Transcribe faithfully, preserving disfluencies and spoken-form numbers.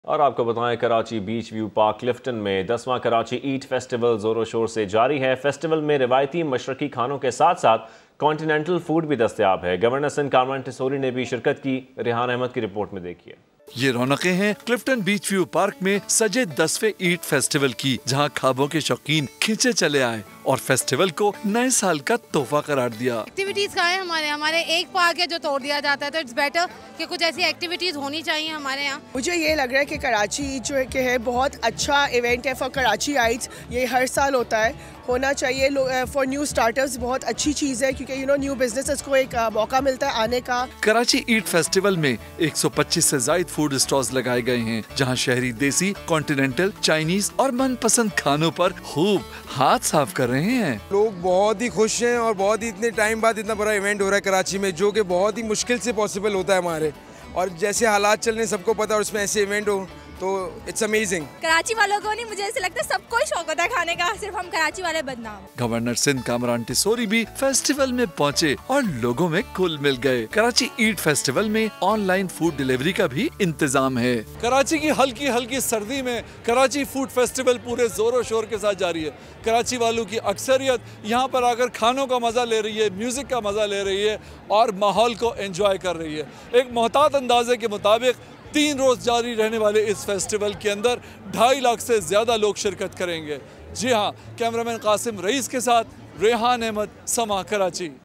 और आपको बताएं, Karachi beach view park Clifton में दसवां कराची ईट फेस्टिवल जोरों शोर से जारी है। फेस्टिवल में रिवायती मशरकी खानों के साथ साथ कॉन्टिनेंटल फूड भी दस्तयाब है। गवर्नर सिंध कामरान टिसोरी ने भी शिरकत की। रेहान अहमद की रिपोर्ट में देखिए। ये रौनकें हैं क्लिफ्टन बीच व्यू पार्क में सजे दसवें ईट फेस्टिवल की, जहां खाबों के शौकीन खींचे चले आए और फेस्टिवल को नए साल का तोहफा करार दिया। एक्टिविटीज का है हमारे हमारे एक पार्क है जो तोड़ दिया जाता है, तो इट्स बेटर कि कुछ ऐसी एक्टिविटीज होनी चाहिए हमारे यहाँ। मुझे ये लग रहा है कि कराची जो है कि है बहुत अच्छा इवेंट है फॉर कराची आइट्स। ये हर साल होता है, होना चाहिए फॉर न्यू स्टार्टर्स। बहुत अच्छी चीज़ है क्योंकि यू नो न्यू बिजनेसेस को एक मौका मिलता है आने का। कराची ईट फेस्टिवल में एक सौ पच्चीस से ज्यादा फूड स्टॉल्स लगाए गए हैं, जहां शहरी देसी, कॉन्टिनेंटल, चाइनीज और मनपसंद खानों पर खूब हाथ साफ कर रहे हैं। लोग बहुत ही खुश हैं और बहुत ही इतने टाइम बाद इतना बड़ा इवेंट हो रहा है कराची में, जो कि बहुत ही मुश्किल से पॉसिबल होता है हमारे। और जैसे हालात चल रहे हैं सबको पता है, और उसमें ऐसे इवेंट हो तो इट्स अमेजिंग। कराची वालों को नहीं, मुझे ऐसे लगता है सबको ही शौक होता है खाने का, सिर्फ हम कराची वाले बदनाम। गवर्नर सिंध कामरान टिसोरी भी फेस्टिवल में पहुंचे और लोगों में घुल मिल गए। कराची ईट फेस्टिवल में ऑनलाइन फूड डिलीवरी का भी इंतजाम है। कराची की हल्की हल्की सर्दी में कराची फूड फेस्टिवल पूरे जोरों शोर के साथ जारी है। कराची वालों की अक्सरियत यहाँ पर आकर खानों का मजा ले रही है, म्यूजिक का मजा ले रही है और माहौल को एंजॉय कर रही है। एक मोहतात अंदाजे के मुताबिक तीन रोज जारी रहने वाले इस फेस्टिवल के अंदर ढाई लाख से ज्यादा लोग शिरकत करेंगे। जी हाँ, कैमरामैन कासिम रईस के साथ रेहान अहमद, समा, कराची।